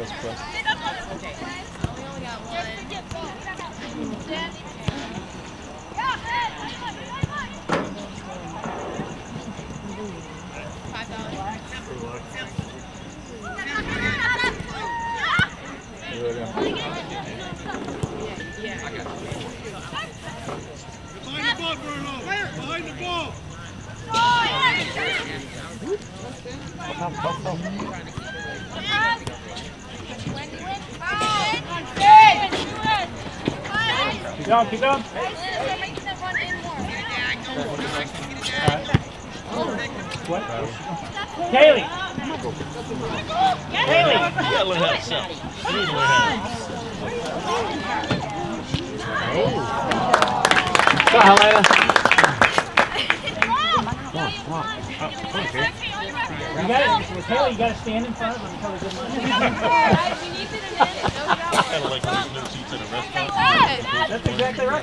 this quest. Okay. We only got one. Behind the ball, Bruno! Behind the ball! Keep going, keep going. What? Kaylee! Kaylee! You gotta learn how to sell. You need to learn how to. Go, Helena. You got it. Kaylee, you got to stand in front of them and tell her good luck. We need to Kind of like when there's no seats in a restaurant. That's exactly right.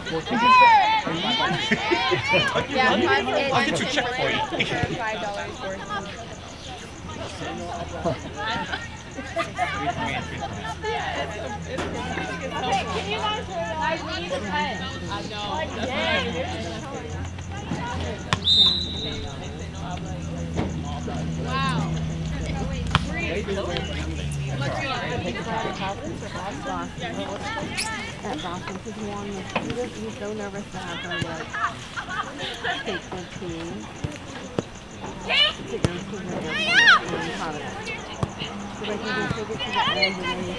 I'll get your check for you. $5 worth. Okay, can you guys we need to cut. I know. Wow. At Boston, he's so nervous to have her take the team. So they can just take it to the end and then you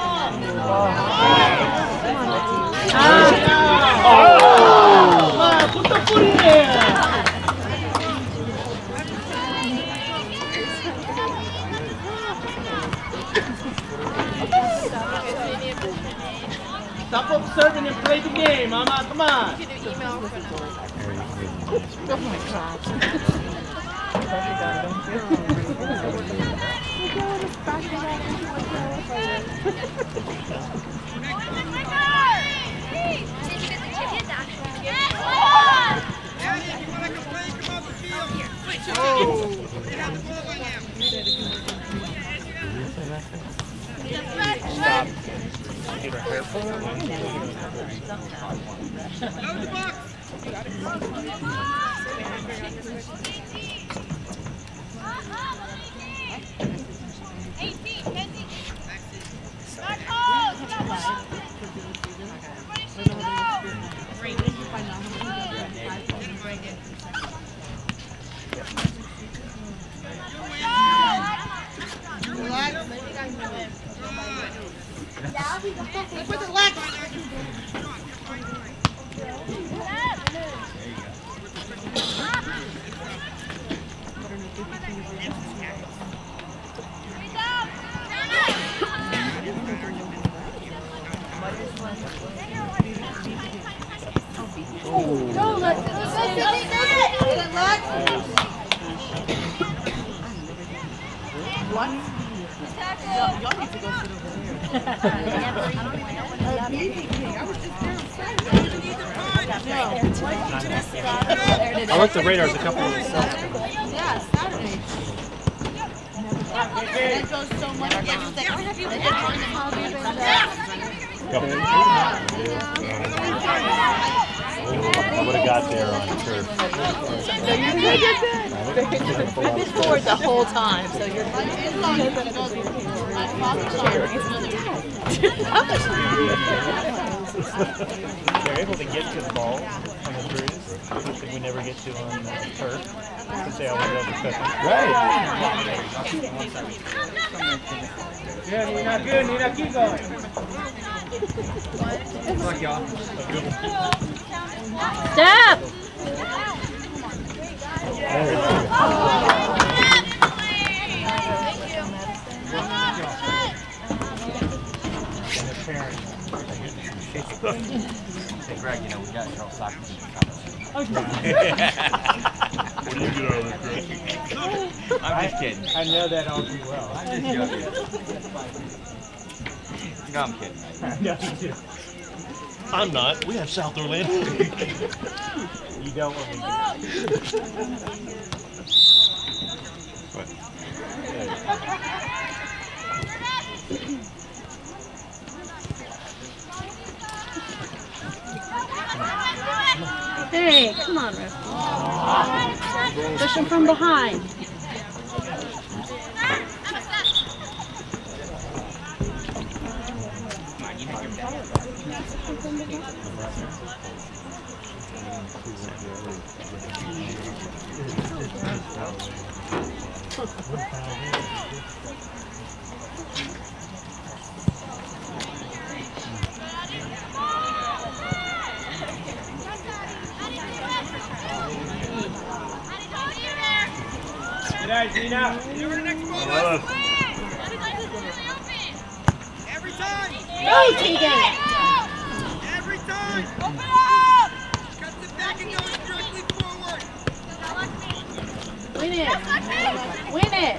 put the foot in there! Stop observing and play the game, Mama. Come on. You can do email for now. oh my God. Stop. Get her hair pulled. With the leg. Y'all need to go sit over there. I looked at the radars a couple of weeks ago. Yeah, Saturday. It goes so much. Yeah, he was like, have you been I would have got there on turf. I've been forward the whole time, so you're They're able to get to the ball on the cruise, which we never get to on turf. Because they always have the second. Right. Yeah, Nina, good. Nina, keep going. Good luck, y'all. Stop! Hey Greg, you know we got Charles soccer team coming. What do you get out of this, Greg? I'm just kidding. I know that all too well. I'm just joking. No, I'm kidding. No, you do. I'm not. We have South Orlando. You don't want me to. What? Hey, come on, Ref. Push him from behind. Every time! Go, Tegan! Every time! Open up! Cuts it back and goes directly forward! Win it! Win it!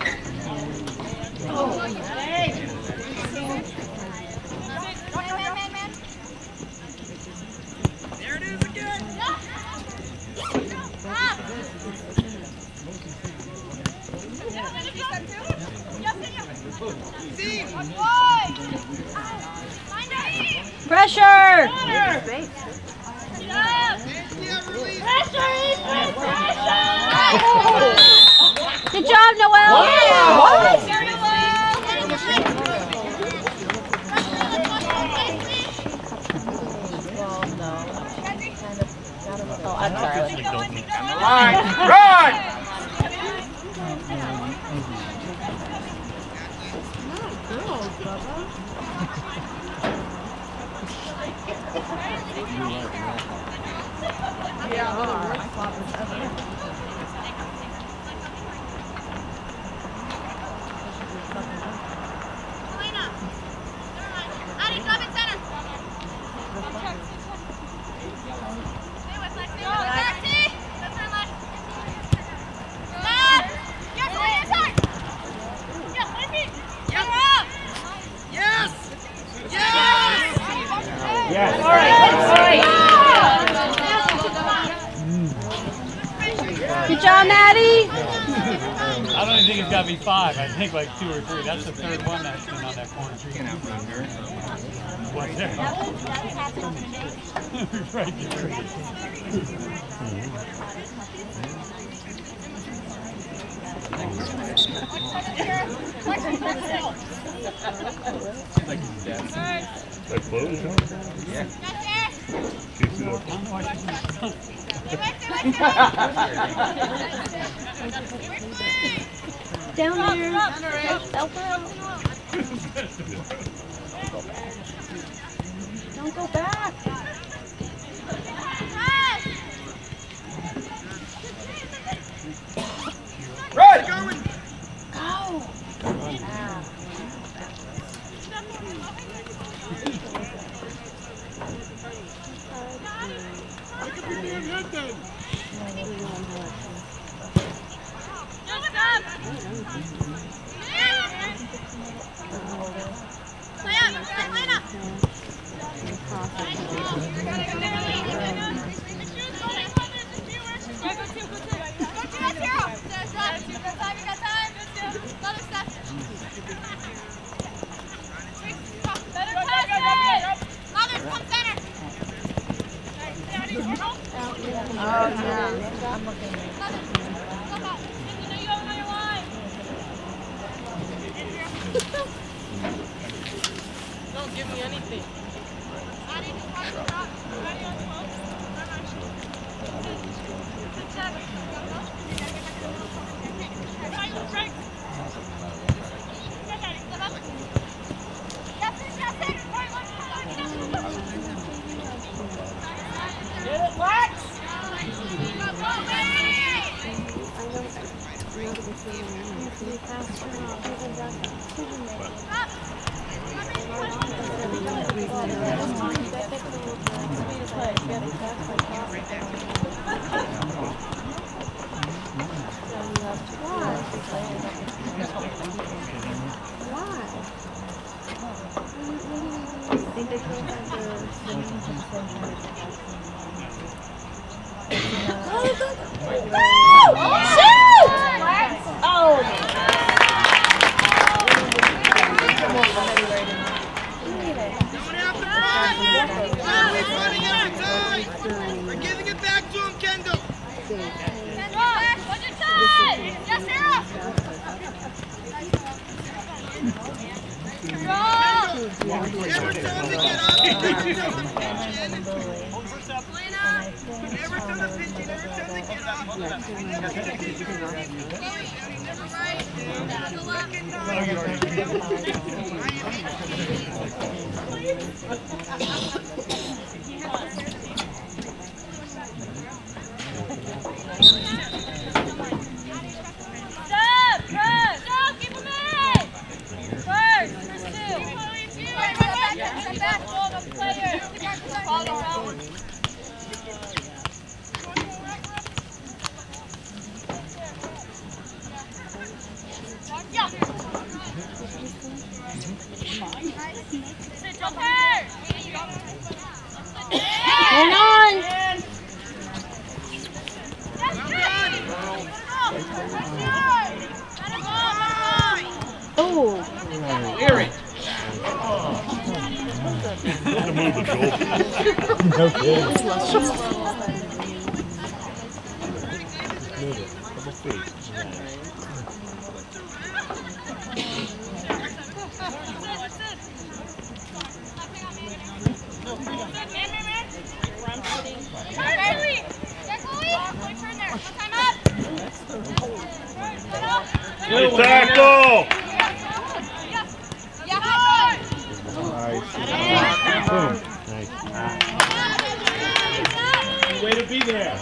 Oh, hey! Man. There it is again! Pressure! Good job, Noelle! Oh, I'm sorry. Run! Good job, Maddie! I don't even think it's got to be 5. I think like 2 or 3. That's the third one that's been on that corner. Right there. Right there. That close, huh? Yeah. Down there. Help her out. Don't go back. Right! Going! Go. Don't give me anything. Tackle! Way to be there.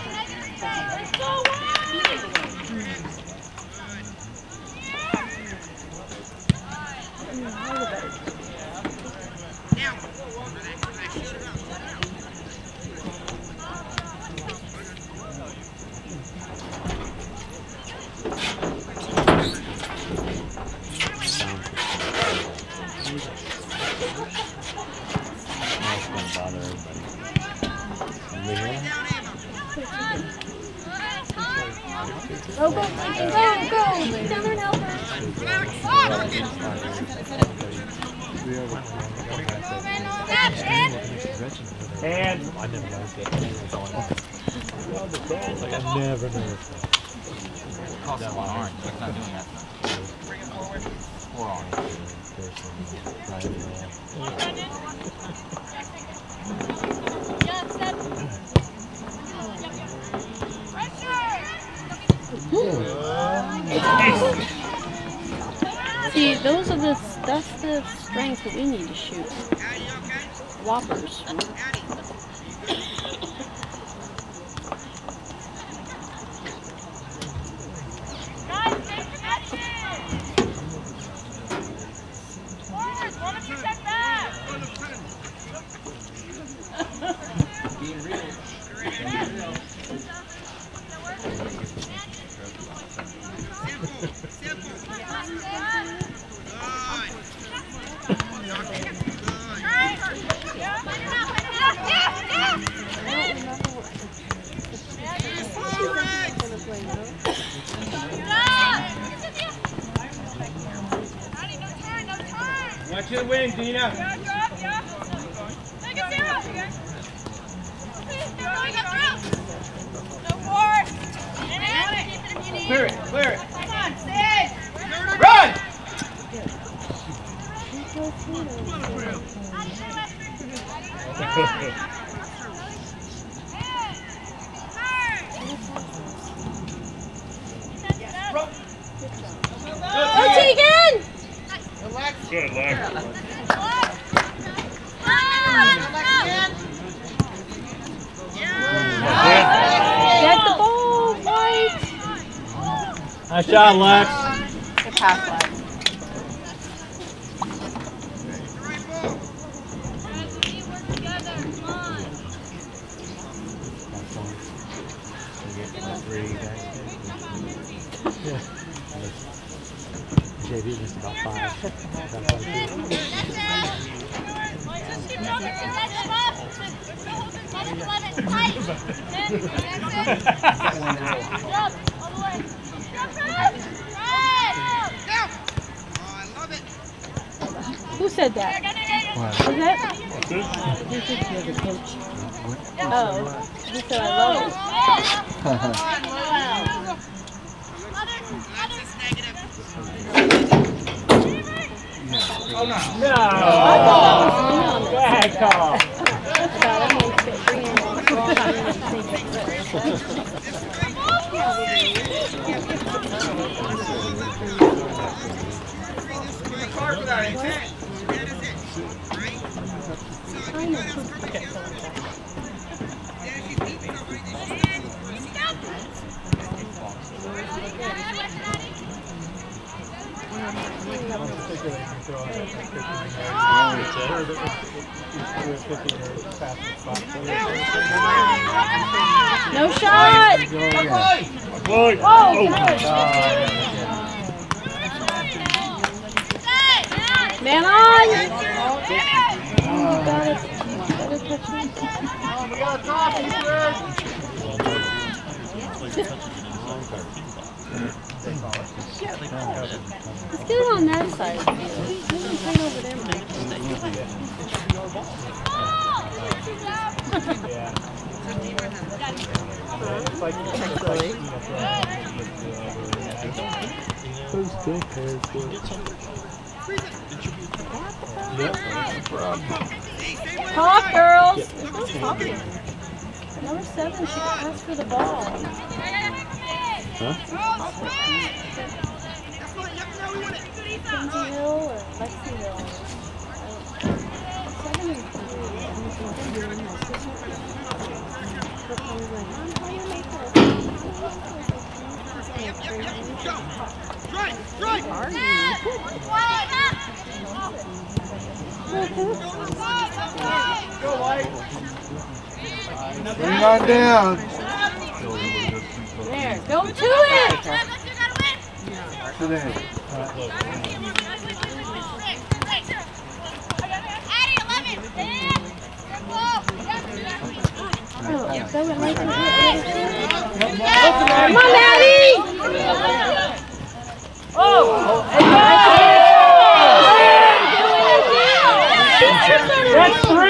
Go, go, go, go! Down there now. And I never noticed it. Like, I never noticed it. Costs a lot of orange, but not doing that. Four See, those are that's the strength that we need to shoot. Whoppers. watch your wing, Dina. Clear it, clear it. Come on, Sid! Run! Tegan! Good, Lex. Get the ball, White! Nice shot, Lex. Good pass, Lex. JV missed about 5. Who said that? Was that? You think you're the coach? Oh, he said I love it. Oh, no. No! Bad call. Card without intent. No shot! Boy! Oh, man on! Let's get it on that side. Over there, Mike. Yeah. It's like Talk, girls! Number 7, she asked for the ball. Kenzie Hill or Lexi Hill? 7 and 3. Bring on down. There, go to it! Today. Come on, Maddie! Oh! that's 3!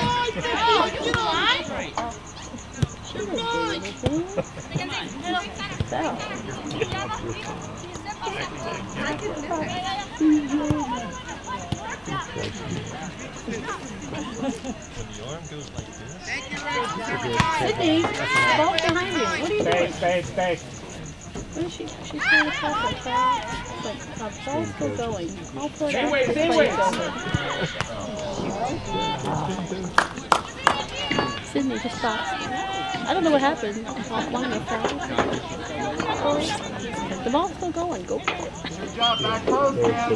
Sydney, ball's behind you. What are you doing? Stay. What is she? She's trying to pass her foul. But the ball's still going. I'll put Stay it away, stay away. Sydney, just stop. I don't know what happened. Offline or foul. The ball's still going. Go for it. Good job, back post, man.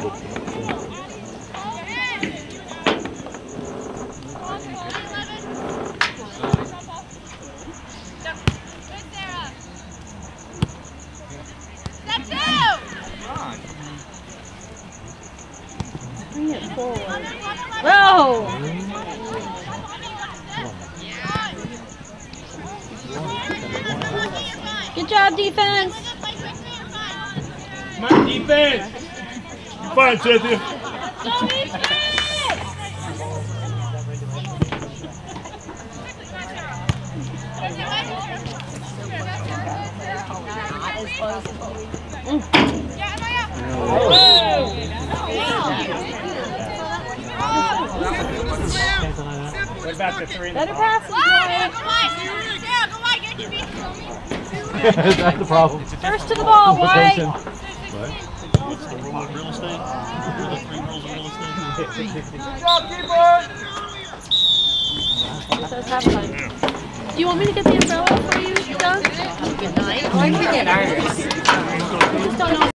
Bring it forward. Whoa! Good job, defense! Come on, defense. Fine, Cynthia. What about the 3? Better pass it, That's the problem. First to the ball, White! What's the rule of real estate? What are the 3 rules of real estate? Good job, keeper. Says halftime. Do you want me to get the umbrella for you, Doug? Good night. Oh, I can get ours. I just don't know.